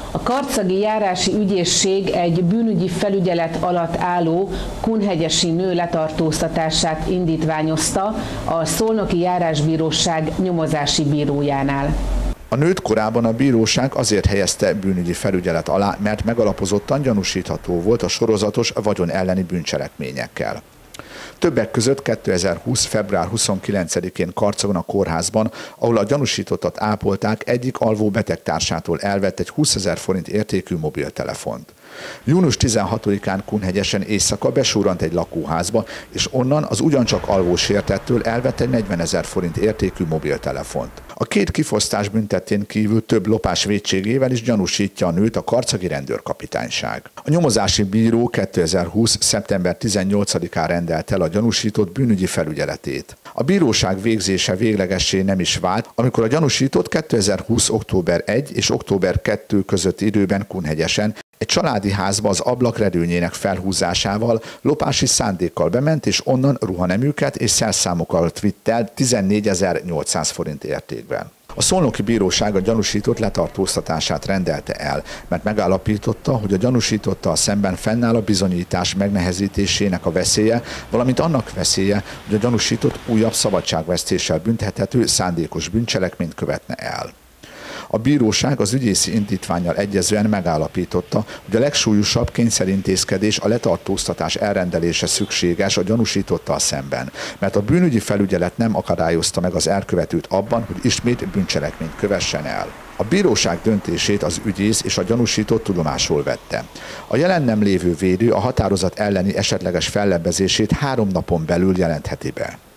A karcagi járási ügyészség egy bűnügyi felügyelet alatt álló kunhegyesi nő letartóztatását indítványozta a Szolnoki Járásbíróság nyomozási bírójánál. A nőt korábban a bíróság azért helyezte bűnügyi felügyelet alá, mert megalapozottan gyanúsítható volt a sorozatos vagyon elleni bűncselekményekkel. Többek között 2020. február 29-én Karcagon a kórházban, ahol a gyanúsítottat ápolták, egyik alvó betegtársától elvett egy 20 000 forint értékű mobiltelefont. Június 16-án Kunhegyesen éjszaka besúrant egy lakóházba, és onnan az ugyancsak alvó sértettől elvett egy 40 000 forint értékű mobiltelefont. A két kifosztás büntettén kívül több lopás vétségével is gyanúsítja a nőt a karcagi rendőrkapitányság. A nyomozási bíró 2020. szeptember 18-án rendelt el a gyanúsított bűnügyi felügyeletét. A bíróság végzése véglegessé nem is vált, amikor a gyanúsított 2020. október 1 és október 2 közötti időben Kunhegyesen egy családi házba az ablak redőnyének felhúzásával, lopási szándékkal bement, és onnan ruhaneműket és szerszámokat vitt el 14 800 forint értékben. A Szolnoki Bíróság a gyanúsított letartóztatását rendelte el, mert megállapította, hogy a gyanúsítottal szemben fennáll a bizonyítás megnehezítésének a veszélye, valamint annak veszélye, hogy a gyanúsított újabb szabadságvesztéssel büntethető szándékos bűncselekményt követne el. A bíróság az ügyészi indítvánnyal egyezően megállapította, hogy a legsúlyosabb kényszerintézkedés a letartóztatás elrendelése szükséges a gyanúsítottal szemben, mert a bűnügyi felügyelet nem akadályozta meg az elkövetőt abban, hogy ismét bűncselekményt kövessen el. A bíróság döntését az ügyész és a gyanúsított tudomásul vette. A jelen nem lévő védő a határozat elleni esetleges fellebbezését 3 napon belül jelentheti be.